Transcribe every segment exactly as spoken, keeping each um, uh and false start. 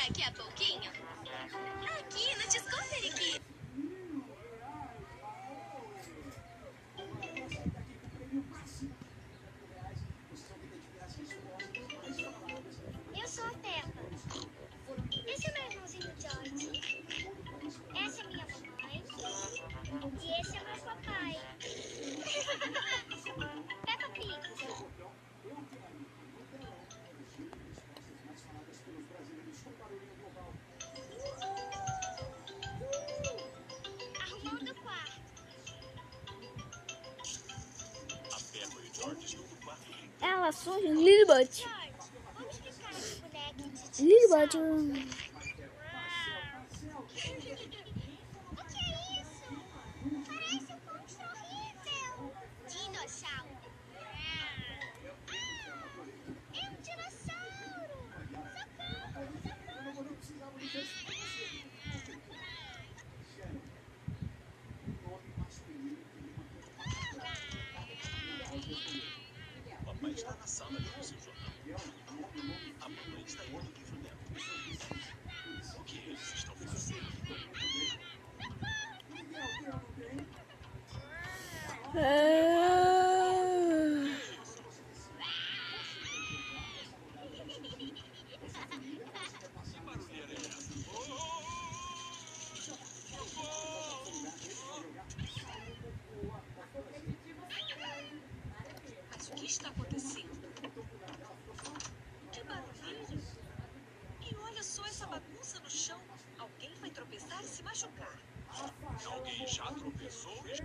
Daqui a pouquinho, aqui no Discovery Kids. Eu sou a Peppa. Esse é meu irmãozinho George. Essa é minha mamãe. E esse é meu papai. Peppa Pig. Arrumando o quarto. Ela só Lilibut. George, vamos ficar nesse boneco de Lilibut. dinossauro. O que é isso? Parece um monstro horrível. Dinossauro. Ah, é um dinossauro. Socorro, socorro. Papai está na sala lendo seu jornal. A mamãe está lendo o livro dela. O que eles estão fazendo? Que barulheira é essa? Mas o que está acontecendo? Que barulho! E olha só essa bagunça no chão. Alguém vai tropeçar e se machucar. Alguém já tropeçou e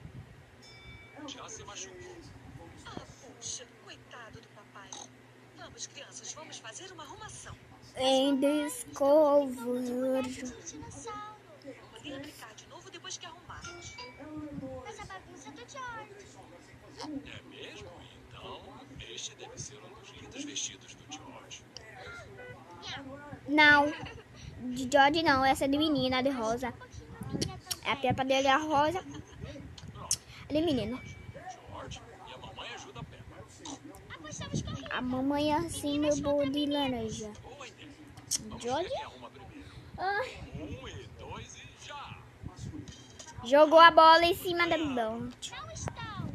já se machucou. Ah, puxa, coitado do papai. Vamos, crianças, vamos fazer uma arrumação. Em Discovery. Dinossauro. Podem brincar de novo depois que arrumarmos. Mas a bagunça do George. É mesmo? Então, este deve ser um dos lindos vestidos do George. Não. De George não. Essa é de menina, de rosa. É a Peppa dele, é a rosa. É de menino. George e a mamãe ajuda a Peppa. Apostamos corrida. A mamãe é assim, meu bolo de laranja. Boa ideia. Vamos George? ver quem arruma primeiro. Ah, Um e dois e já. jogou a bola em cima da bola. Não estão.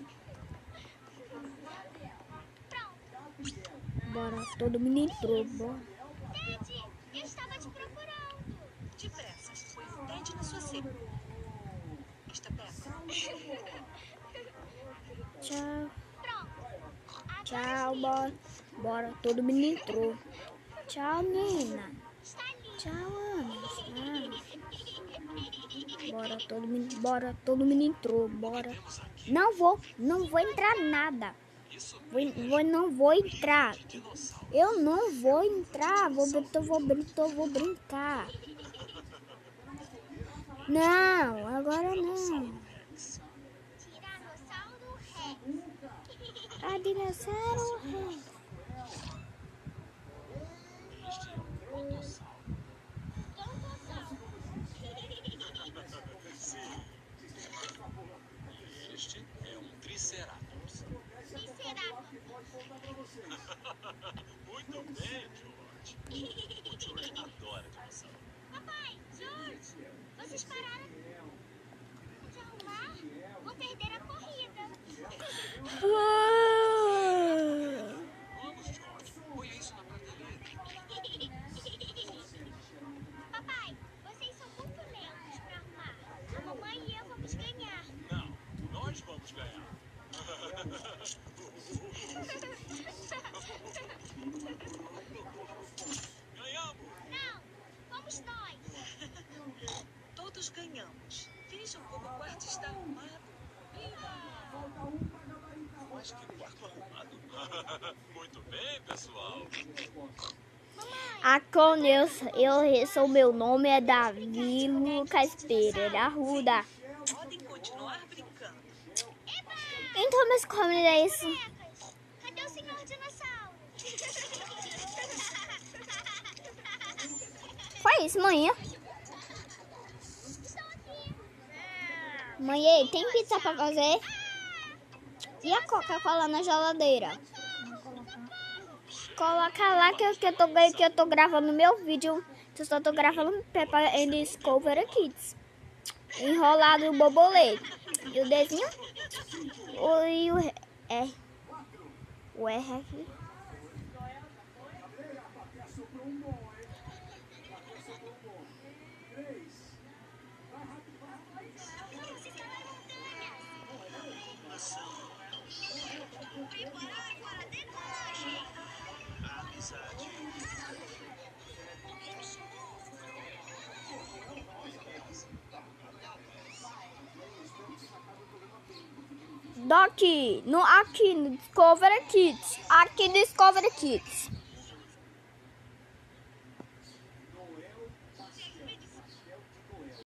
Pronto. Bora, todo mundo entrou. Bora. Ted, eu estava te procurando. Depressa, põe o Ted na sua cena. Esta peça. Tchau. Pronto. Agora Tchau, sim. bora. Bora, todo mundo entrou. Tchau, Nina. Está ali. Tchau, Ana. Tchau. Bora, todo mundo, bora, todo mundo entrou. Bora. Temos aqui Não vou, não vou entrar nada. isso. Vou, vou, não vou entrar. Dinossauro. Eu não vou entrar. Vou, eu vou, eu vou brincar. Não, agora não. Rex. Tiranossauro Rex. A dinossauro. Este é um brontossauro. Brontossauro. Sim. E este é um triceratops. Triceratops. Muito bem, George. O George adora dinossauro. Papai, George, vocês pararam de arrumar? Vou perder a corrida. Vamos, George. Põe isso na prateleira. Papai, vocês são muito lentos para arrumar. A mamãe e eu vamos ganhar. Não, nós vamos ganhar. Ganhamos! Não, fomos nós. Todos ganhamos. Vejam como o quarto está arrumado. Mas que quarto arrumado. Muito bem, pessoal. A eu, eu sou meu nome é Davi Lucas Pereira Ruda. Podem continuar brincando. Então, mas como é isso? Bonecas, cadê o senhor dinossauro? Foi isso, mãe. Estou aqui. Mãe, tem pizza pra fazer? E a Coca-Cola na geladeira? Chega Coloca lá que eu, que eu, tô, que eu tô gravando meu vídeo. Eu só tô gravando Peppa and Discovery Kids. Enrolado o Bobolê. E o desenho? O, e o R. O R aqui. Amizade. Daqui, no, aqui no Discovery Kids. Aqui Discovery Kids.